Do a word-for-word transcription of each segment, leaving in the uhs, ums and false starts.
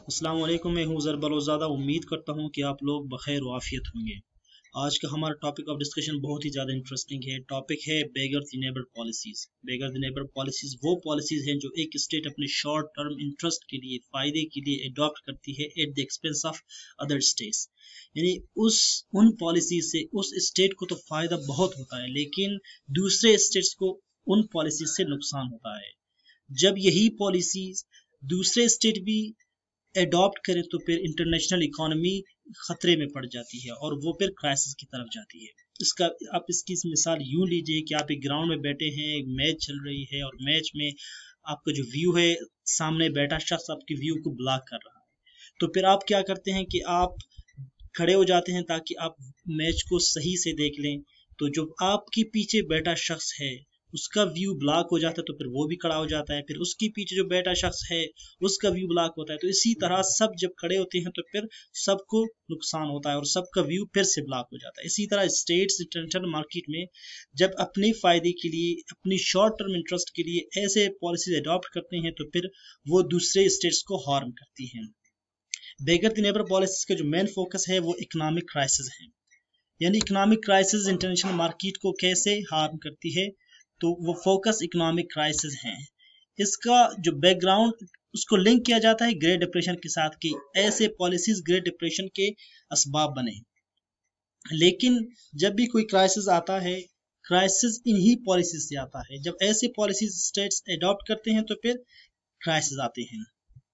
अस्सलाम वालेकुम, मैं हूँ ज़रबलोज़ादा। उम्मीद करता हूँ कि आप लोग बखैर व आफियत होंगे। आज का हमारा टॉपिक ऑफ डिस्कशन बहुत ही ज़्यादा इंटरेस्टिंग है। टॉपिक है beggar the neighbour policies. Beggar the neighbour policies वो पॉलिसीज़ हैं जो एक स्टेट अपने शॉर्ट टर्म इंटरेस्ट के लिए, फ़ायदे के लिए अडॉप्ट करती है at the expense of other states. यानी उस उन पॉलिसीज से उस स्टेट को तो फ़ायदा बहुत होता है, लेकिन दूसरे स्टेट्स को उन पॉलिसीज से नुकसान होता है। जब यही पॉलिसीज दूसरे स्टेट भी एडॉप्ट करें तो फिर इंटरनेशनल इकोनॉमी खतरे में पड़ जाती है और वो फिर क्राइसिस की तरफ जाती है। इसका आप इसकी मिसाल यूं लीजिए कि आप एक ग्राउंड में बैठे हैं, मैच चल रही है और मैच में आपका जो व्यू है, सामने बैठा शख्स आपकी व्यू को ब्लॉक कर रहा है। तो फिर आप क्या करते हैं कि आप खड़े हो जाते हैं ताकि आप मैच को सही से देख लें। तो जो आपके पीछे बैठा शख्स है उसका व्यू ब्लॉक हो जाता है, तो फिर वो भी खड़ा हो जाता है। फिर उसके पीछे जो बैठा शख्स है उसका व्यू ब्लॉक होता है। तो इसी तरह सब जब खड़े होते हैं तो फिर सबको नुकसान होता है और सबका व्यू फिर से ब्लॉक हो जाता है। इसी तरह स्टेट्स इंटरनेशनल मार्केट में जब अपने फायदे के लिए, अपनी शॉर्ट टर्म इंटरेस्ट के लिए ऐसे पॉलिसीज अडॉप्ट करते हैं तो फिर वो दूसरे स्टेट्स को हार्म करती हैं। बेगर द नेबर पॉलिसीज का जो मेन फोकस है वो इकोनॉमिक क्राइसिस है। यानी इकोनॉमिक क्राइसिस इंटरनेशनल मार्केट को कैसे हार्म करती है, तो वो फोकस इकोनॉमिक क्राइसिस है। इसका जो बैकग्राउंड उसको लिंक किया जाता है ग्रेट डिप्रेशन के साथ कि ऐसे पॉलिसीज ग्रेट डिप्रेशन के असबाब बने। लेकिन जब भी कोई क्राइसिस आता है, क्राइसिस इन्हीं पॉलिसीज से आता है। जब ऐसे पॉलिसीज स्टेट्स अडॉप्ट करते हैं तो फिर क्राइसिस आते हैं।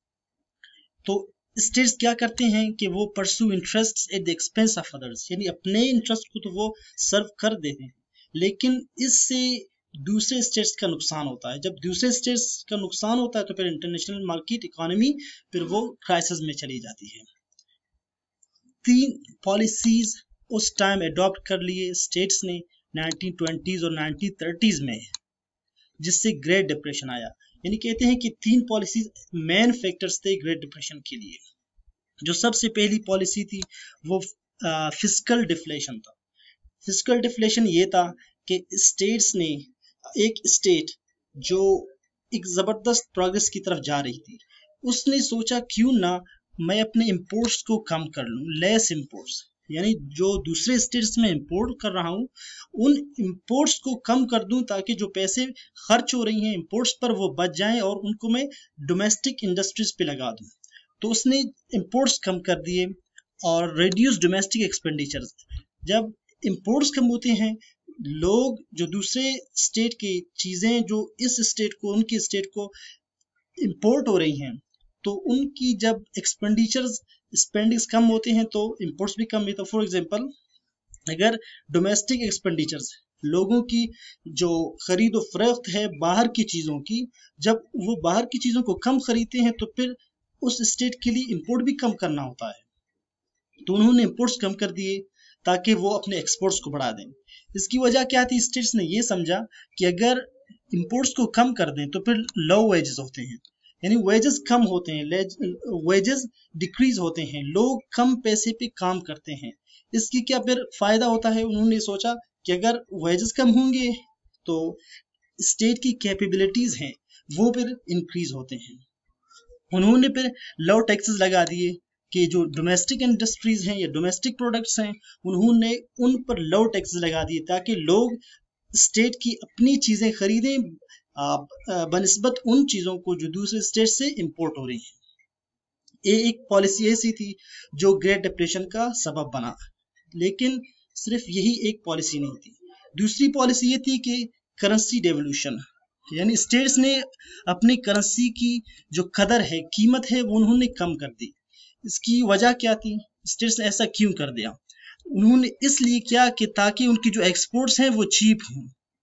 तो स्टेट्स क्या करते हैं कि वो pursue interests at the expense of others, यानी अपने इंटरेस्ट को तो वो सर्व कर देते हैं, लेकिन इससे दूसरे स्टेट्स का नुकसान होता है। जब दूसरे स्टेट्स का नुकसान होता है तो फिर इंटरनेशनल मार्केट इकोनॉमी फिर वो क्राइसिस में चली जाती है। तीन पॉलिसीज उस टाइम अडॉप्ट कर लिए स्टेट्स ने नाइनटीन ट्वेंटीज़ और नाइनटीन थर्टीज़ में, जिससे ग्रेट डिप्रेशन आया। यानी कहते हैं कि तीन पॉलिसीज मेन फैक्टर्स थे ग्रेट डिप्रेशन के लिए। जो सबसे पहली पॉलिसी थी वो फिस्कल डिफ्लेशन था। फिस्कल डिफ्लेशन ये था कि स्टेट्स ने, एक स्टेट जो एक जबरदस्त प्रोग्रेस की तरफ जा रही थी, उसने सोचा क्यों ना मैं अपने इंपोर्ट्स को कम कर लूं, लेस इंपोर्ट्स, यानी जो दूसरे स्टेट्स में इंपोर्ट कर रहा हूं उन इंपोर्ट्स को कम कर दूं ताकि जो पैसे खर्च हो रही हैं इंपोर्ट्स पर वो बच जाएं और उनको मैं डोमेस्टिक इंडस्ट्रीज पे लगा दूं। तो उसने इंपोर्ट्स कम कर दिए और रिड्यूस डोमेस्टिक एक्सपेंडिचर्स। जब इंपोर्ट्स कम होते हैं, लोग जो दूसरे स्टेट की चीजें जो इस स्टेट को, उनकी स्टेट को इंपोर्ट हो रही हैं, तो उनकी जब एक्सपेंडिचर्स स्पेंडिंग्स कम होते हैं तो इंपोर्ट्स भी कम होते हैं। फॉर एग्जांपल, अगर डोमेस्टिक एक्सपेंडिचर्स, लोगों की जो खरीद और फरोख्त है बाहर की चीजों की, जब वो बाहर की चीजों को कम खरीदते हैं तो फिर उस स्टेट के लिए इंपोर्ट भी कम करना होता है। तो उन्होंने इंपोर्ट्स कम कर दिए ताकि वो अपने एक्सपोर्ट्स को बढ़ा दें। इसकी वजह क्या थी? स्टेट्स ने ये समझा कि अगर इंपोर्ट्स को कम कर दें तो फिर लो वेजेस होते हैं, यानी वेजेस कम होते हैं, वेजेस डिक्रीज होते हैं, लोग कम पैसे पे काम करते हैं। इसकी क्या फिर फायदा होता है? उन्होंने सोचा कि अगर वेजेस कम होंगे तो स्टेट की कैपेबिलिटीज हैं वो फिर इंक्रीज होते हैं। उन्होंने फिर लो टैक्सेस लगा दिए कि जो डोमेस्टिक इंडस्ट्रीज हैं या डोमेस्टिक प्रोडक्ट्स हैं, उन्होंने उन पर लो टैक्सेस लगा दिए ताकि लोग स्टेट की अपनी चीजें खरीदें बनिस्बत उन चीजों को जो दूसरे स्टेट से इंपोर्ट हो रही हैं। ये एक पॉलिसी ऐसी थी जो ग्रेट डिप्रेशन का सबब बना। लेकिन सिर्फ यही एक पॉलिसी नहीं थी, दूसरी पॉलिसी ये थी कि करेंसी डेवल्यूशन, यानी स्टेट्स ने अपनी करेंसी की जो कदर है, कीमत है, वो उन्होंने कम कर दी। इसकी वजह क्या थी? स्टेट्स ने ऐसा क्यों कर दिया? उन्होंने इसलिए किया कि ताकि उनकी जो एक्सपोर्ट्स हैं वो चीप हों।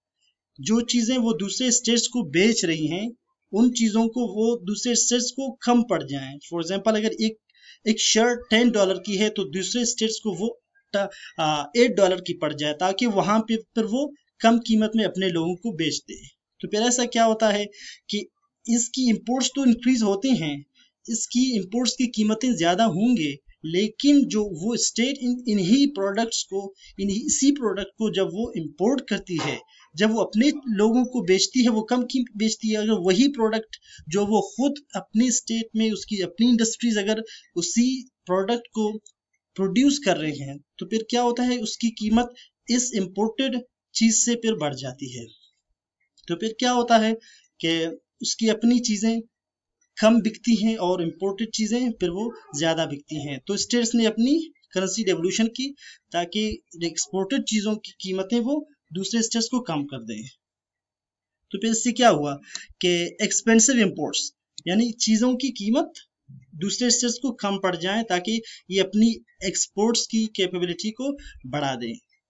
जो चीजें वो दूसरे स्टेट्स को बेच रही हैं उन चीजों को वो दूसरे स्टेट्स को कम पड़ जाएं। फॉर एग्जांपल, अगर एक एक शर्ट टेन डॉलर की है तो दूसरे स्टेट्स को वो एट डॉलर की पड़ जाए ताकि वहां पे फिर वो कम कीमत में अपने लोगों को बेच दे। तो फिर ऐसा क्या होता है कि इसकी इंपोर्ट्स तो इंक्रीज होते हैं, इसकी इंपोर्ट्स की कीमतें ज्यादा होंगे, लेकिन जो वो स्टेट इन इन्हीं प्रोडक्ट्स को, इन्हीं इसी प्रोडक्ट को जब वो इंपोर्ट करती है जब वो अपने लोगों को बेचती है वो कम कीमत बेचती है। अगर वही प्रोडक्ट जो वो खुद अपनी स्टेट में, उसकी अपनी इंडस्ट्रीज अगर उसी प्रोडक्ट को प्रोड्यूस कर रहे हैं तो फिर क्या होता है, उसकी कीमत इस इम्पोर्टेड चीज से फिर बढ़ जाती है। तो फिर क्या होता है कि उसकी अपनी चीजें कम बिकती हैं और इम्पोर्टेड चीजें फिर वो ज्यादा बिकती हैं। तो स्टेट्स ने अपनी करेंसी डेवल्यूशन की ताकि एक्सपोर्टेड चीजों की कीमतें वो दूसरे स्टेट्स को कम कर दें। तो फिर इससे क्या हुआ कि एक्सपेंसिव इंपोर्ट्स, यानी चीजों की कीमत दूसरे स्टेट्स को कम पड़ जाए ताकि ये अपनी एक्सपोर्ट्स की कैपेबिलिटी को बढ़ा दें।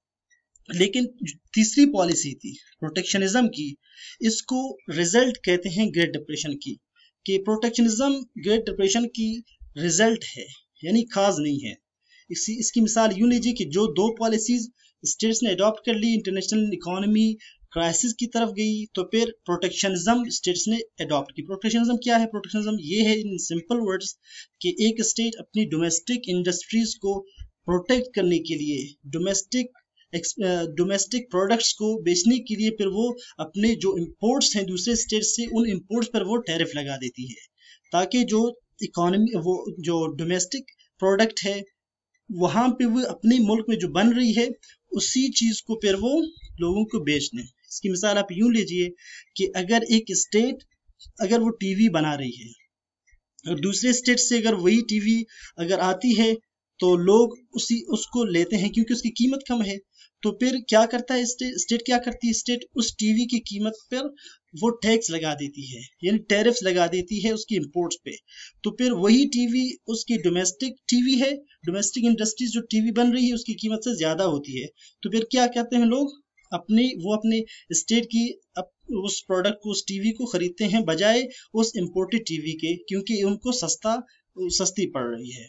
लेकिन तीसरी पॉलिसी थी प्रोटेक्शनिज्म की, इसको रिजल्ट कहते हैं ग्रेट डिप्रेशन की, कि प्रोटेक्शनिज्म ग्रेट डिप्रेशन की रिजल्ट है, यानी खास नहीं है। इसी इसकी मिसाल यूं लीजिए कि जो दो पॉलिसीज स्टेट्स ने अडॉप्ट कर ली, इंटरनेशनल इकोनॉमी क्राइसिस की तरफ गई, तो फिर प्रोटेक्शनिज्म स्टेट्स ने अडॉप्ट की। प्रोटेक्शनिज्म क्या है? प्रोटेक्शनिज्म ये है इन सिंपल वर्ड्स कि एक स्टेट अपनी डोमेस्टिक इंडस्ट्रीज को प्रोटेक्ट करने के लिए, डोमेस्टिक डोमेस्टिक प्रोडक्ट्स को बेचने के लिए फिर वो अपने जो इंपोर्ट्स हैं दूसरे स्टेट से, उन इंपोर्ट्स पर वो टैरिफ लगा देती है, ताकि जो इकोनॉमी, वो जो डोमेस्टिक प्रोडक्ट है वहां पे वो अपने मुल्क में जो बन रही है उसी चीज को फिर वो लोगों को बेच दें। इसकी मिसाल आप यूं लीजिए कि अगर एक स्टेट अगर वो टीवी बना रही है और दूसरे स्टेट से अगर वही टीवी अगर आती है तो लोग उसी उसको लेते हैं क्योंकि उसकी कीमत कम है। तो फिर क्या करता है स्टेट, स्टेट क्या करती है, स्टेट उस टीवी की कीमत पर वो टैक्स लगा देती है, यानी टैरिफ्स लगा देती है उसकी इंपोर्ट्स पे। तो फिर वही टीवी उसकी डोमेस्टिक टीवी है, डोमेस्टिक इंडस्ट्रीज जो टीवी बन रही है उसकी कीमत से ज्यादा होती है। तो फिर क्या कहते हैं लोग, अपने वो अपने स्टेट की अप, उस प्रोडक्ट को, उस टीवी को खरीदते हैं बजाय उस इम्पोर्टेड टीवी के, क्योंकि उनको सस्ता सस्ती पड़ रही है।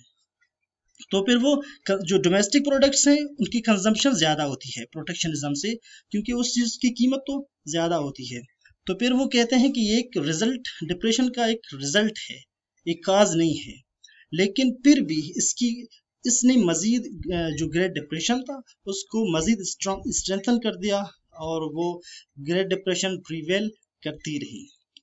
तो फिर वो जो डोमेस्टिक प्रोडक्ट्स हैं उनकी कंजम्पशन ज्यादा होती है प्रोटेक्शनिज्म से, क्योंकि उस चीज की कीमत तो ज्यादा होती है। तो फिर वो कहते हैं कि ये एक रिजल्ट, डिप्रेशन का एक रिजल्ट है, एक काज नहीं है। लेकिन फिर भी इसकी इसने मजीद जो ग्रेट डिप्रेशन था उसको मजीद स्ट्रेंथन कर दिया और वो ग्रेट डिप्रेशन प्रिवेल करती रही।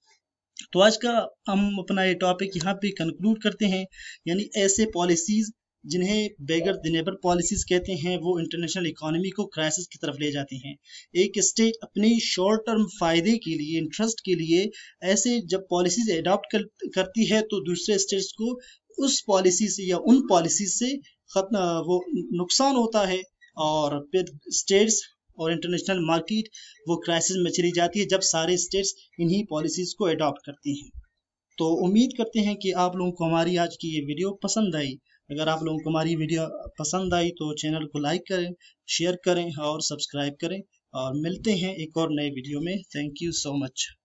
तो आज का हम अपना ये टॉपिक यहाँ पे कंक्लूड करते हैं, यानी ऐसे पॉलिसीज जिन्हें बेगर द नेबर पॉलिसीज कहते हैं वो इंटरनेशनल इकोनॉमी को क्राइसिस की तरफ ले जाती हैं। एक स्टेट अपने शॉर्ट टर्म फायदे के लिए, इंटरेस्ट के लिए ऐसे जब पॉलिसीज अडॉप्ट कर, करती है तो दूसरे स्टेट्स को उस पॉलिसी से या उन पॉलिसी से वो नुकसान होता है और फिर स्टेट्स और इंटरनेशनल मार्केट वो क्राइसिस में चली जाती है जब सारे स्टेट्स इन्हीं पॉलिसीज को अडॉप्ट करती हैं। तो उम्मीद करते हैं कि आप लोगों को हमारी आज की ये वीडियो पसंद आई। अगर आप लोगों को हमारी वीडियो पसंद आई तो चैनल को लाइक करें, शेयर करें और सब्सक्राइब करें, और मिलते हैं एक और नए वीडियो में। Thank you so much.